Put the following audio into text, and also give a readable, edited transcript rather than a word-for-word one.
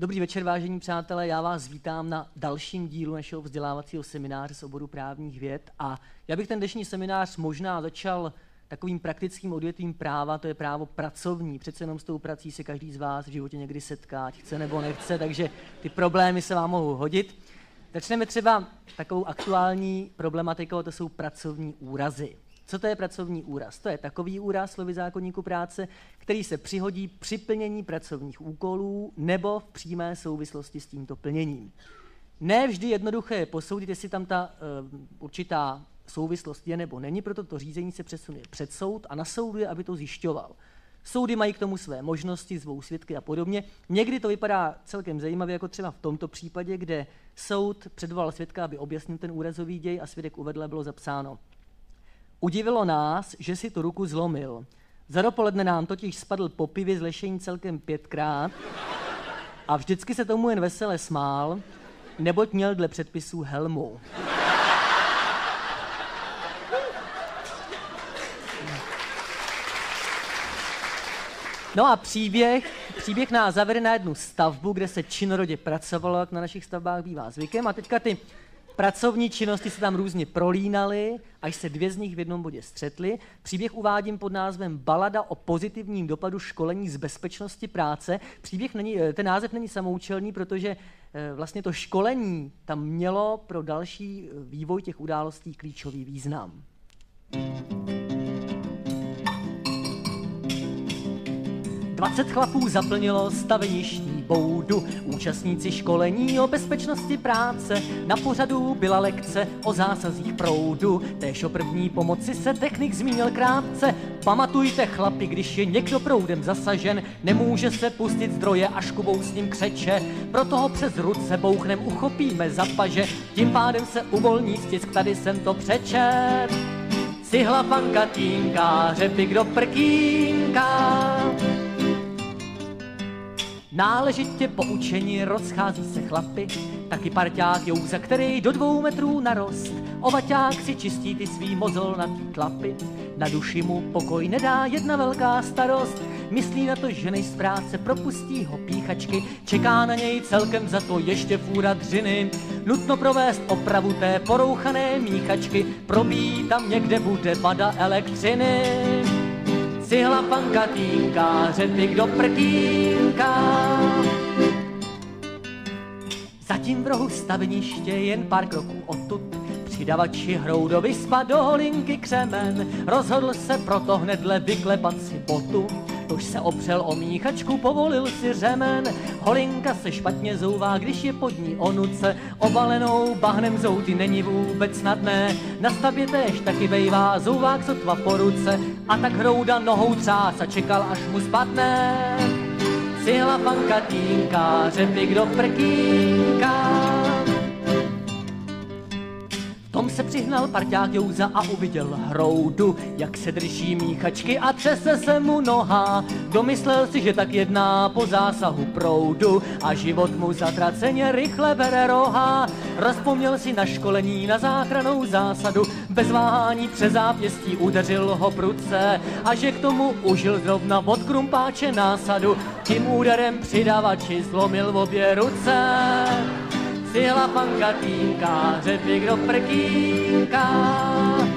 Dobrý večer, vážení přátelé, já vás vítám na dalším dílu našeho vzdělávacího semináře z oboru právních věd a já bych ten dnešní seminář možná začal takovým praktickým odvětvím práva, to je právo pracovní. Přece jenom s tou prací se každý z vás v životě někdy setká, ať chce nebo nechce, takže ty problémy se vám mohou hodit. Začneme třeba takovou aktuální problematikou, a to jsou pracovní úrazy. Co to je pracovní úraz? To je takový úraz slovy zákoníku práce, který se přihodí při plnění pracovních úkolů nebo v přímé souvislosti s tímto plněním. Ne vždy jednoduché je posoudit, jestli tam ta určitá souvislost je nebo není, proto to řízení se přesune před soud a na soudu je, aby to zjišťoval. Soudy mají k tomu své možnosti, zvou svědky a podobně. Někdy to vypadá celkem zajímavě, jako třeba v tomto případě, kde soud předvolal svědka, aby objasnil ten úrazový děj a svědek uvedl, bylo zapsáno: Udivilo nás, že si tu ruku zlomil. Za dopoledne nám totiž spadl po pivě z lešení celkem 5krát a vždycky se tomu jen vesele smál, neboť měl dle předpisů helmu. No a příběh nás zavede na jednu stavbu, kde se činorodě pracovalo, jak na našich stavbách bývá zvykem, a teďka ty pracovní činnosti se tam různě prolínaly, až se dvě z nich v jednom bodě střetly. Příběh uvádím pod názvem Balada o pozitivním dopadu školení z bezpečnosti práce. Ten název není samoučelný, protože vlastně to školení tam mělo pro další vývoj těch událostí klíčový význam. Dvacet chlapů zaplnilo staveništní boudu. Účastníci školení o bezpečnosti práce. Na pořadu byla lekce o zásazích proudu. Též o první pomoci se technik zmínil krátce. Pamatujte, chlapi, když je někdo proudem zasažen, nemůže se pustit zdroje, až Kubou s ním křeče. Proto ho přes ruce bouchnem uchopíme za paže. Tím pádem se uvolní stisk, tady jsem to přečet. Cihla, panka, týnka, řepik do prkínka. Náležitě poučení rozchází se chlapy, taky parťák Jouza, který do 2 metrů narost. Ovaťák si čistí ty svý mozolnatý tlapy, na duši mu pokoj nedá jedna velká starost. Myslí na to, že z práce propustí ho píchačky, čeká na něj celkem za to ještě fůra dřiny. Nutno provést opravu té porouchané míchačky, probíjí tam někde bude vada elektřiny. Cihla, panka, týnka, řepik do prkínka. Zatím v rohu staveniště jen pár kroků odtud přidavači Hroudovi spadl do holinky křemen. Rozhodl se proto hnedle vyklepat si botu, tož se opřel o míchačku, povolil si řemen. Holinka se špatně zouvá, když je pod ní onuce obalenou bahnem zouty, není vůbec snadné. Na stavbě též taky bejvá zouvák sotva po ruce, a tak Hrouda nohou třás a čekal, až mu spadne. Cihla, panka, týnka, řepik do prkínka. V tom se přihnal parťák Jouza a uviděl Hroudu, jak se drží míchačky a třese se mu noha. Domyslel si, že tak jedná po zásahu proudu a život mu zatraceně rychle bere roha. Rozpomněl si na školení, na záchrannou zásadu, bez váhání přes zápěstí udeřil ho prudce a že k tomu užil zrovna od krumpáče násadu. Tím úderem přidavači zlomil obě ruce. Cihla, panka, týnka, řepik do prkínka.